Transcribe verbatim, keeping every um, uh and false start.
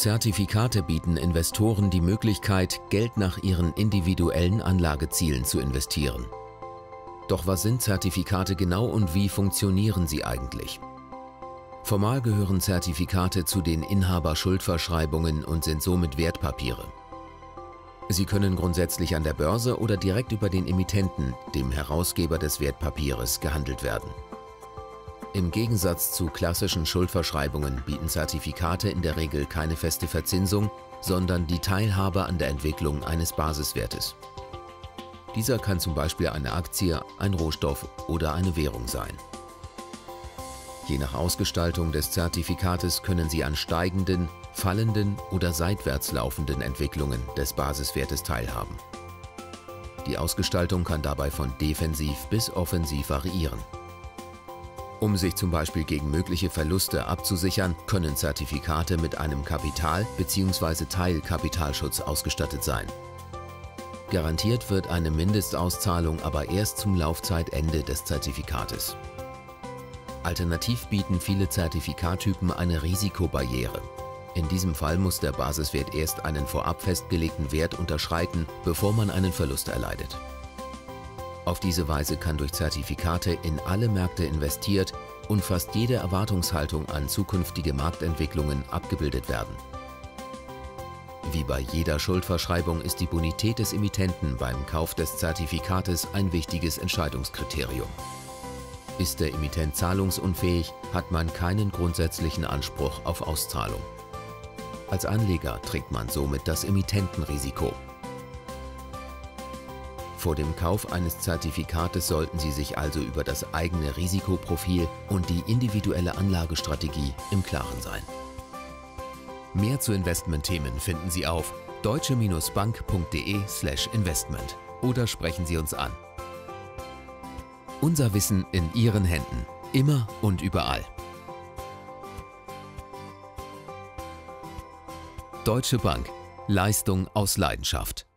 Zertifikate bieten Investoren die Möglichkeit, Geld nach ihren individuellen Anlagezielen zu investieren. Doch was sind Zertifikate genau und wie funktionieren sie eigentlich? Formal gehören Zertifikate zu den Inhaberschuldverschreibungen und sind somit Wertpapiere. Sie können grundsätzlich an der Börse oder direkt über den Emittenten, dem Herausgeber des Wertpapieres, gehandelt werden. Im Gegensatz zu klassischen Schuldverschreibungen bieten Zertifikate in der Regel keine feste Verzinsung, sondern die Teilhabe an der Entwicklung eines Basiswertes. Dieser kann zum Beispiel eine Aktie, ein Rohstoff oder eine Währung sein. Je nach Ausgestaltung des Zertifikates können Sie an steigenden, fallenden oder seitwärts laufenden Entwicklungen des Basiswertes teilhaben. Die Ausgestaltung kann dabei von defensiv bis offensiv variieren. Um sich zum Beispiel gegen mögliche Verluste abzusichern, können Zertifikate mit einem Kapital- bzw. Teilkapitalschutz ausgestattet sein. Garantiert wird eine Mindestauszahlung aber erst zum Laufzeitende des Zertifikates. Alternativ bieten viele Zertifikattypen eine Risikobarriere. In diesem Fall muss der Basiswert erst einen vorab festgelegten Wert unterschreiten, bevor man einen Verlust erleidet. Auf diese Weise kann durch Zertifikate in alle Märkte investiert und fast jede Erwartungshaltung an zukünftige Marktentwicklungen abgebildet werden. Wie bei jeder Schuldverschreibung ist die Bonität des Emittenten beim Kauf des Zertifikates ein wichtiges Entscheidungskriterium. Ist der Emittent zahlungsunfähig, hat man keinen grundsätzlichen Anspruch auf Auszahlung. Als Anleger trägt man somit das Emittentenrisiko. Vor dem Kauf eines Zertifikates sollten Sie sich also über das eigene Risikoprofil und die individuelle Anlagestrategie im Klaren sein. Mehr zu Investmentthemen finden Sie auf deutsche bank punkt de slash investment oder sprechen Sie uns an. Unser Wissen in Ihren Händen, immer und überall. Deutsche Bank. Leistung aus Leidenschaft.